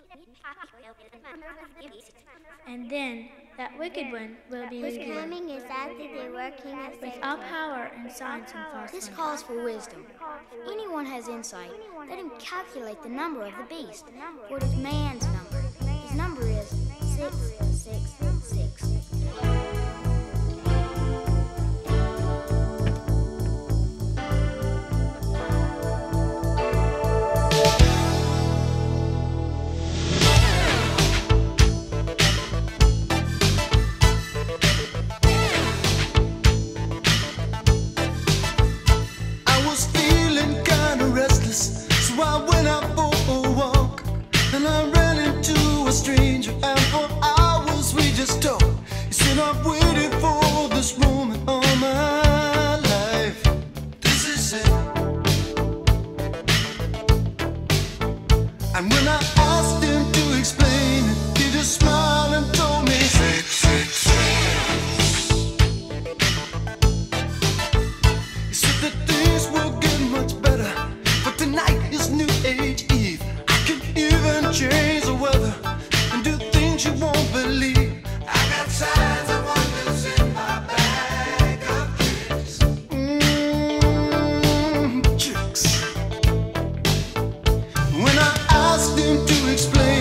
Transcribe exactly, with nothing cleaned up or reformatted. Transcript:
And then that wicked one will be His revealed. coming is after the working of With Satan. all power and signs and false This wonders. calls for wisdom. If anyone has insight, let him calculate the number of the beast, for it is man's number. His number is six six six. I went out for a walk and I ran into a stranger, and for hours we just talked. He said, I've waited for this moment all my life. This is it. And when I asked him to explain it, he just smiled and told me, six, six, six. He said that things will get much better, but tonight is New Age Eve. I can even change the weather and do things you won't believe. I got signs and wonders in my bag of tricks. Mmm, tricks. When I asked him to explain